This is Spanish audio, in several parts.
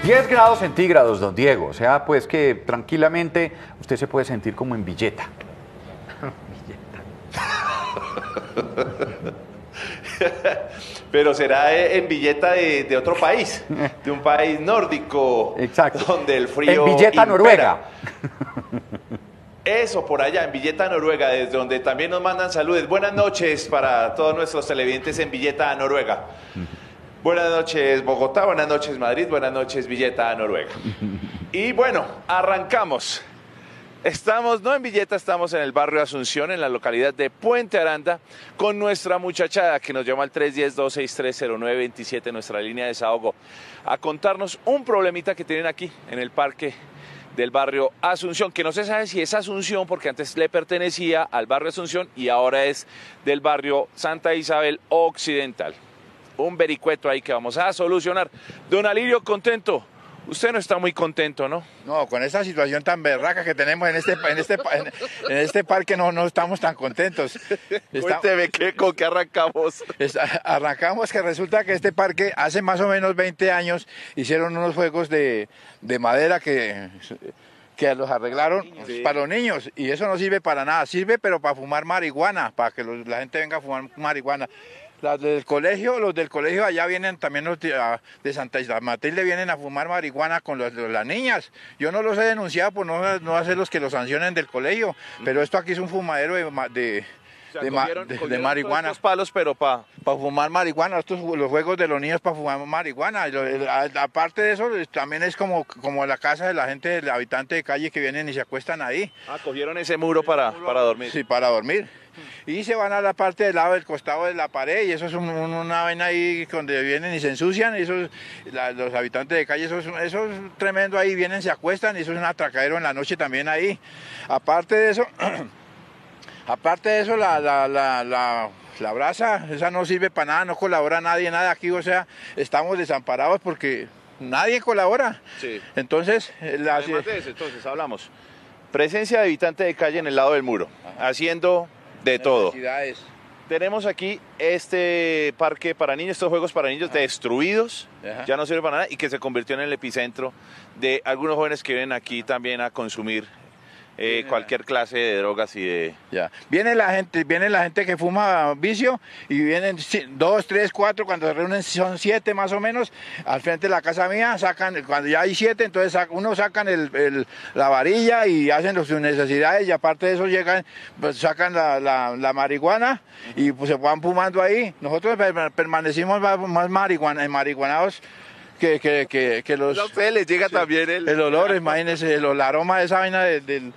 10 grados centígrados, don Diego. O sea, pues que tranquilamente usted se puede sentir como en Villeta. Pero será en Villeta de otro país, de un país nórdico. Exacto. Donde el frío En Villeta, impera. Noruega. Eso, por allá, en Villeta, Noruega, desde donde también nos mandan saludos. Buenas noches para todos nuestros televidentes en Villeta, Noruega. Buenas noches, Bogotá, buenas noches, Madrid, buenas noches, Villeta, Noruega. Y bueno, arrancamos. Estamos, no en Villeta, estamos en el barrio Asunción, en la localidad de Puente Aranda, con nuestra muchachada que nos llama al 310-263-0927, nuestra línea de desahogo, a contarnos un problemita que tienen aquí en el parque del barrio Asunción, que no se sabe si es Asunción porque antes le pertenecía al barrio Asunción y ahora es del barrio Santa Isabel Occidental. Un vericueto ahí que vamos a solucionar. Don Alirio, contento. Usted no está muy contento, ¿no? No, con esa situación tan berraca que tenemos en este parque no estamos tan contentos. Cuénteme, ¿con qué arrancamos? Arrancamos que resulta que este parque hace más o menos 20 años hicieron unos juegos de madera que los arreglaron para los niños y eso no sirve para nada, sirve pero para fumar marihuana, para que la gente venga a fumar marihuana. Los del colegio allá vienen también los de Santa Isabel Matilde vienen a fumar marihuana con las niñas. Yo no los he denunciado por no hacer los que los sancionen del colegio, pero esto aquí es un fumadero de marihuana. Estos palos, pero para fumar marihuana, los juegos de los niños para fumar marihuana. Aparte de eso, también es como la casa de la gente, del habitante de calle que vienen y se acuestan ahí. Ah, cogieron ese muro para dormir. Sí, para dormir. Y se van a la parte del lado del costado de la pared y eso es una vaina ahí donde vienen y se ensucian. Y los habitantes de calle, eso es tremendo ahí, vienen, se acuestan y eso es un atracadero en la noche también ahí. Aparte de eso, la brasa, esa no sirve para nada, no colabora nadie, nada aquí, o sea, estamos desamparados porque nadie colabora. Sí. Entonces, además de eso, entonces hablamos. Presencia de habitante de calle en el lado del muro, haciendo de todo. Tenemos aquí este parque para niños, estos juegos para niños destruidos, ya no sirve para nada y que se convirtió en el epicentro de algunos jóvenes que vienen aquí también a consumir cualquier clase de drogas y de... Ya. Viene la gente que fuma vicio y vienen 2, 3, 4, cuando se reúnen son 7 más o menos, al frente de la casa mía, cuando ya hay 7, entonces sacan la varilla y hacen sus necesidades y aparte de eso llegan, pues sacan la marihuana y pues se van fumando ahí. Nosotros permanecimos más marihuanados que los... A ustedes les llega también el olor, imagínense, el aroma de esa vaina de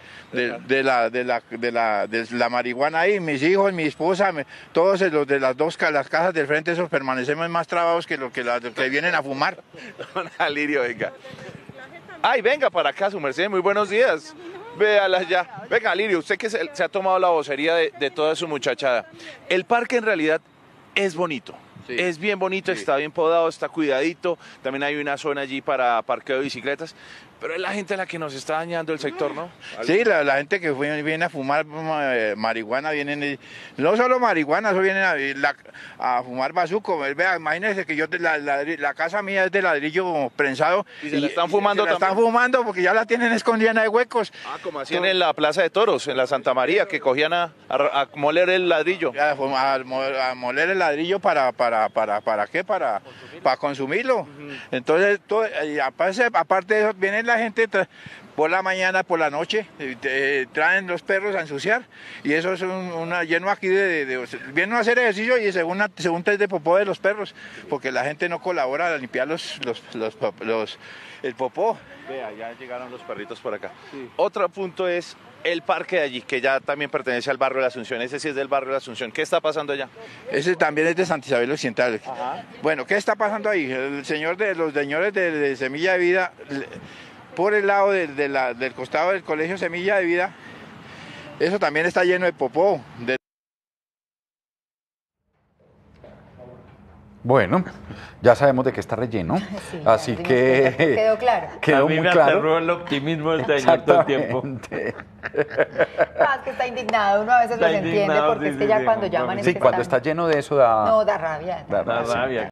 la marihuana ahí. Mis hijos, mi esposa, todos los de las casas del frente, esos permanecemos más trabados que los que vienen a fumar. Don Alirio, venga. Ay, venga para acá, su merced, muy buenos días. Véala ya. Venga, Alirio, usted que se ha tomado la vocería de toda su muchachada. El parque en realidad es bonito. Sí. Es bien bonito, sí. Está bien podado, está cuidadito. También hay una zona allí para parqueo de bicicletas. Pero es la gente la que nos está dañando el sector, ¿no? Sí, la gente que viene a fumar marihuana, no solo marihuana, eso vienen a fumar bazuco. Vea, imagínense que la casa mía es de ladrillo prensado. ¿Y se la están fumando también? Están fumando porque ya la tienen escondida de huecos. Ah, como hacían en la Plaza de Toros, en la Santa María, que cogían a moler el ladrillo. A moler el ladrillo ¿para qué? Para consumirlo. Entonces, aparte de eso, vienen la gente por la mañana, por la noche, traen los perros a ensuciar y eso es lleno aquí vienen a hacer ejercicio y según test de popó de los perros, porque la gente no colabora a limpiar el popó. Vea, ya llegaron los perritos por acá. Sí. Otro punto es el parque de allí, que ya también pertenece al barrio de la Asunción. Ese sí es del barrio de la Asunción. ¿Qué está pasando allá? Ese también es de Santa Isabel Occidental. Ajá. Bueno, ¿qué está pasando ahí? Los señores de Semilla de Vida, por el lado del costado del colegio Semilla de Vida, eso también está lleno de popó. Bueno, ya sabemos de qué está relleno, sí, así que quedó claro. Quedó muy claro. Aterró el optimismo del señor todo el tiempo. Es que está indignado, uno a veces los entiende porque es que ya cuando llaman... Sí, cuando está lleno de eso da... No, da rabia. Da rabia.